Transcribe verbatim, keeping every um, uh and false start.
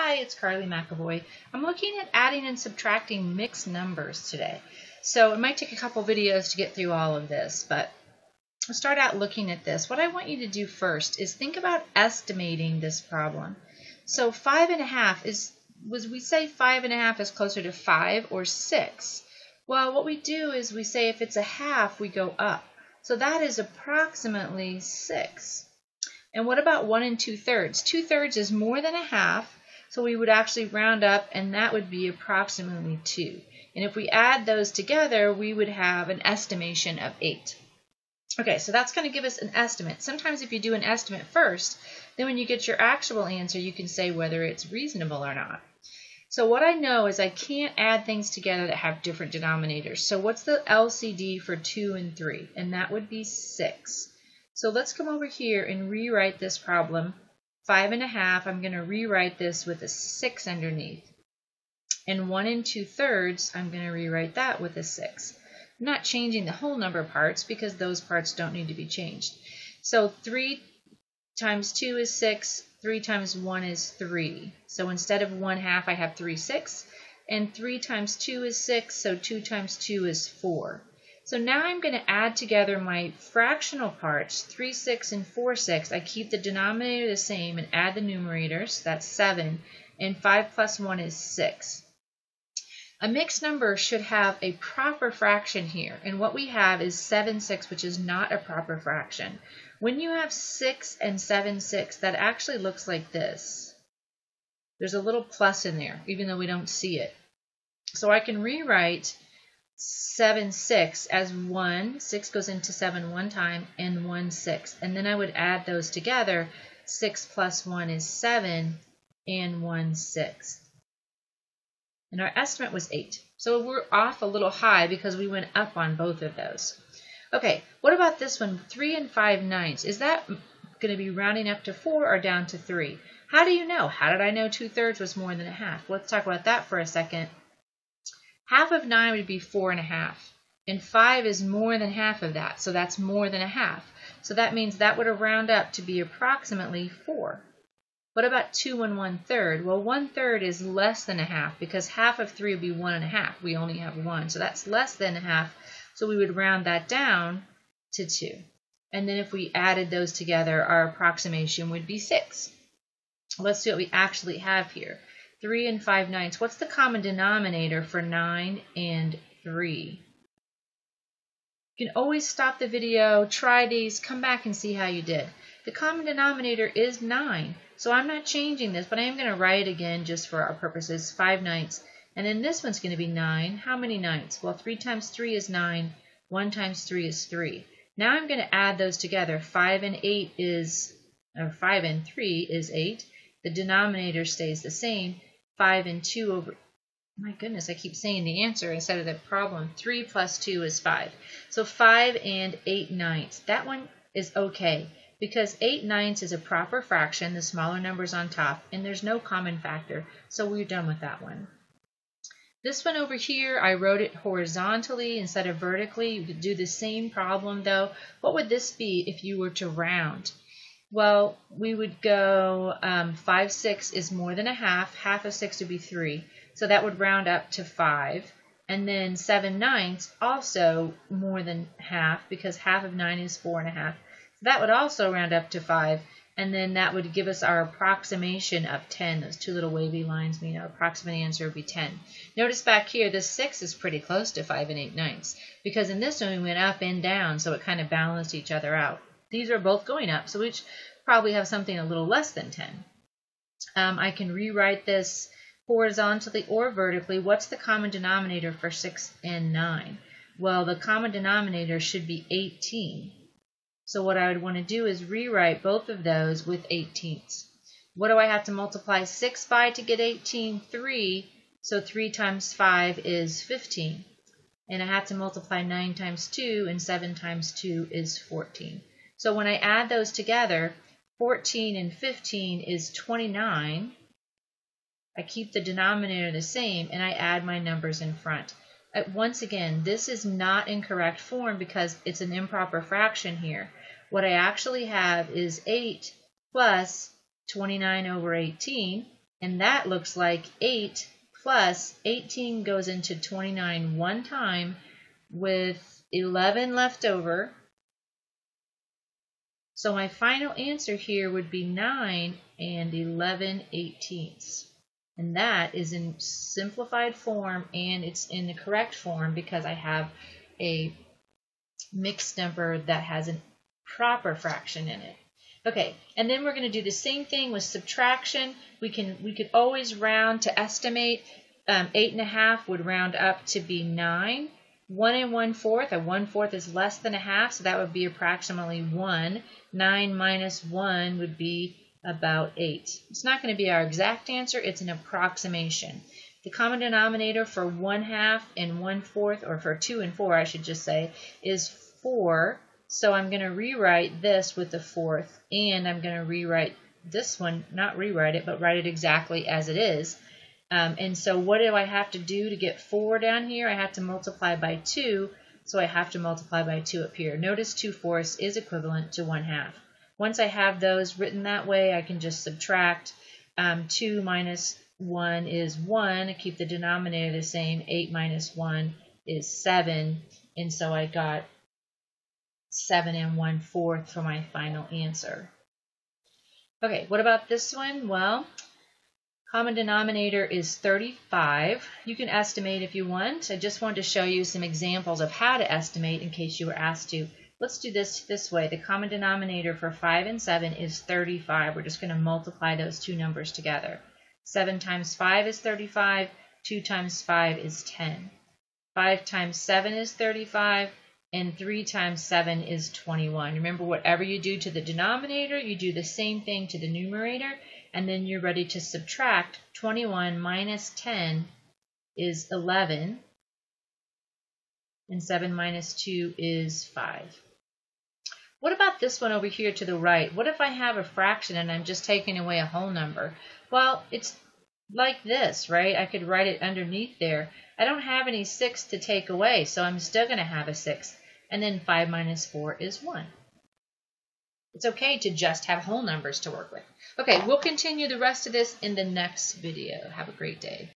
Hi, it's Carly McAvoy. I'm looking at adding and subtracting mixed numbers today. So it might take a couple videos to get through all of this, but I'll start out looking at this. What I want you to do first is think about estimating this problem. So five and a half is, was we say five and a half is closer to five or six? Well, what we do is we say if it's a half, we go up. So that is approximately six. And what about one and two thirds? Two thirds is more than a half. So we would actually round up, and that would be approximately two. And if we add those together, we would have an estimation of eight. Okay, so that's going to give us an estimate. Sometimes if you do an estimate first, then when you get your actual answer, you can say whether it's reasonable or not. So what I know is I can't add things together that have different denominators. So what's the L C D for two and three? And that would be six. So let's come over here and rewrite this problem. Five and a half, I'm going to rewrite this with a six underneath. And one and two thirds, I'm going to rewrite that with a six. I'm not changing the whole number of parts because those parts don't need to be changed. So three times two is six, three times one is three. So instead of one half, I have three sixths. And three times two is six, so two times two is four. So now I'm going to add together my fractional parts, three sixths and four sixths. I keep the denominator the same and add the numerators. That's seven. And five plus one is six. A mixed number should have a proper fraction here. And what we have is seven sixths, which is not a proper fraction. When you have six and seven sixths, that actually looks like this. There's a little plus in there, even though we don't see it. So I can rewrite seven sixths as one, six goes into seven one time, and one sixth. And then I would add those together. six plus one is seven, and one sixth. And our estimate was eight. So we're off a little high because we went up on both of those. Okay, what about this one, three and five ninths? Is that going to be rounding up to four or down to three? How do you know? How did I know two thirds was more than a half? Let's talk about that for a second. Half of nine would be four and a half, and five is more than half of that, so that's more than a half. So that means that would round up to be approximately four. What about two and one third? Well, one third is less than a half because half of three would be one and a half. We only have one, so that's less than a half. So we would round that down to two. And then if we added those together, our approximation would be six. Let's see what we actually have here. three and five ninths. What's the common denominator for nine and three? You can always stop the video, try these, come back and see how you did. The common denominator is nine, so I'm not changing this, but I am going to write it again just for our purposes, five ninths. And then this one's going to be nine. How many ninths? Well, three times three is nine. one times three is three. Now I'm going to add those together. five and eight is, or five and three is eight. The denominator stays the same. five and two over, my goodness, I keep saying the answer instead of the problem. three plus two is five. So five and eight ninths. That one is okay because eight ninths is a proper fraction, the smaller numbers on top, and there's no common factor. So we're done with that one. This one over here, I wrote it horizontally instead of vertically. You could do the same problem though. What would this be if you were to round? Well, we would go um, five sixths is more than a half. Half of six would be three. So that would round up to five. And then seven ninths, also more than half because half of nine is four and a half. So that would also round up to five. And then that would give us our approximation of ten. Those two little wavy lines mean our approximate answer would be ten. Notice back here, this six is pretty close to five and eight ninths because in this one we went up and down, so it kind of balanced each other out. These are both going up, so we probably have something a little less than ten. Um, I can rewrite this horizontally or vertically. What's the common denominator for six and nine? Well, the common denominator should be eighteen. So what I would want to do is rewrite both of those with eighteenths. What do I have to multiply six by to get eighteen? three. So three times five is fifteen. And I have to multiply nine times two, and seven times two is fourteen. So when I add those together, fourteen and fifteen is twenty-nine. I keep the denominator the same, and I add my numbers in front. Uh, once again, this is not in correct form because it's an improper fraction here. What I actually have is eight plus twenty-nine over eighteen, And that looks like eight plus eighteen goes into twenty-nine one time with eleven left over. So my final answer here would be nine and eleven eighteenths. And that is in simplified form, and it's in the correct form because I have a mixed number that has a proper fraction in it. Okay, and then we're going to do the same thing with subtraction. We can we could always round to estimate. Um, eight and a half would round up to be nine. One and one fourth, a one fourth is less than a half, so that would be approximately one. Nine minus one would be about eight. It's not going to be our exact answer, it's an approximation. The common denominator for one half and one fourth, or for two and four, I should just say, is four. So I'm going to rewrite this with the fourth, and I'm going to rewrite this one, not rewrite it, but write it exactly as it is. Um, and so what do I have to do to get four down here? I have to multiply by two, so I have to multiply by two up here. Notice two fourths is equivalent to one half. Once I have those written that way, I can just subtract. Um, two minus one is one. I keep the denominator the same. eight minus one is seven. And so I got seven and one fourth for my final answer. Okay, what about this one? Well, common denominator is thirty-five. You can estimate if you want. I just wanted to show you some examples of how to estimate in case you were asked to. Let's do this this way. The common denominator for five and seven is thirty-five. We're just going to multiply those two numbers together. seven times five is thirty-five. two times five is ten. five times seven is thirty-five. And three times seven is twenty-one. Remember, whatever you do to the denominator, you do the same thing to the numerator, and then you're ready to subtract. twenty-one minus ten is eleven, and seven minus two is five. What about this one over here to the right? What if I have a fraction and I'm just taking away a whole number? Well, it's like this, right? I could write it underneath there. I don't have any six to take away, so I'm still going to have a six. And then five minus four is one. It's okay to just have whole numbers to work with. Okay, we'll continue the rest of this in the next video. Have a great day.